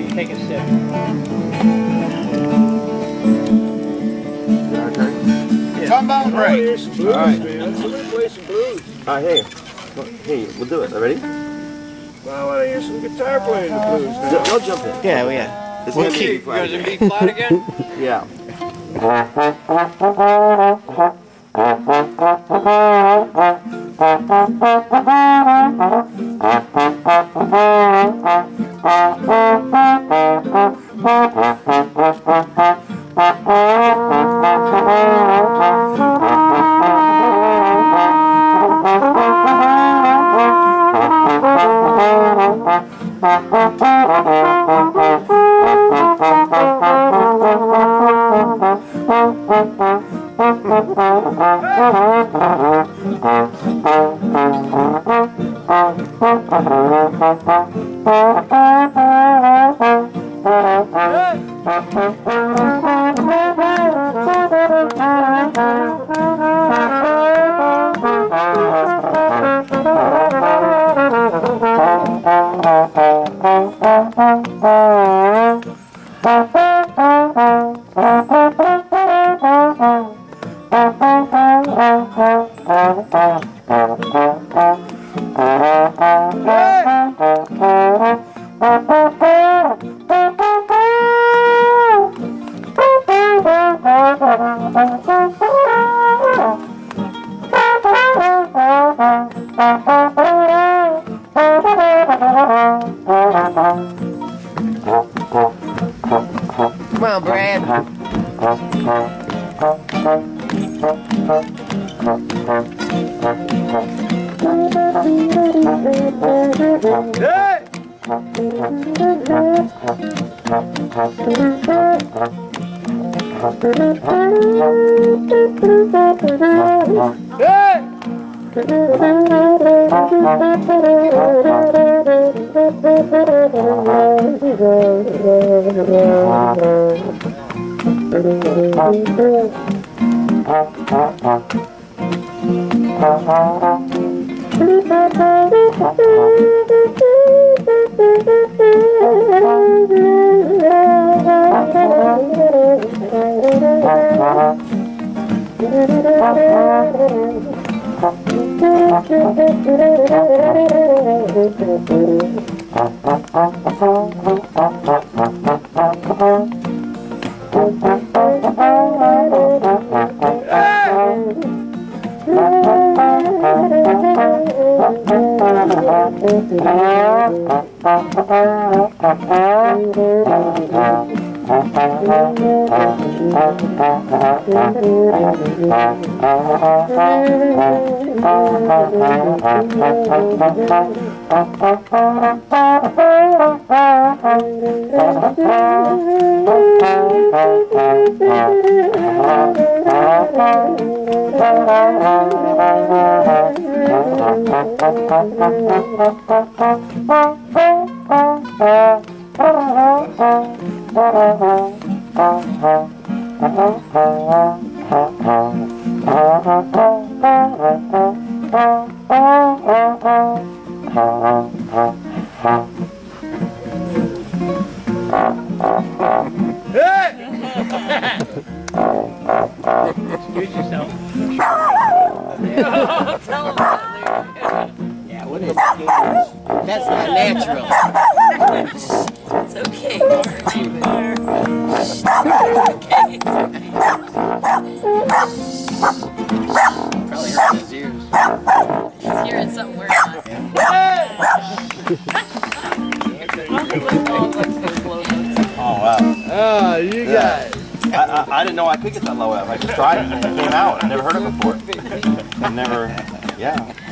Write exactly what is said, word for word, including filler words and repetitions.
take a sip. Our turn? Yeah. Trombone break. Oh, here's some blues, all right. man. Somebody play some blues. All right, hey. Hey, we'll do it. Ready? Well, I want to hear some guitar playing the blues now. Y'all jump in. Yeah, well, yeah. It's We'll gonna be keep. flat Goes in again. B flat again? Yeah. Come on, Brad. Hey! Hey! Excuse yourself. Tell him that. Yeah, what is it? That's not natural. It's okay, Mark. Probably hurt his ears. He's hearing something we're not. Oh, wow. Oh, you guys. I, I, I didn't know I could get that low F. I just tried it and it came out. I never heard it before. I never, yeah.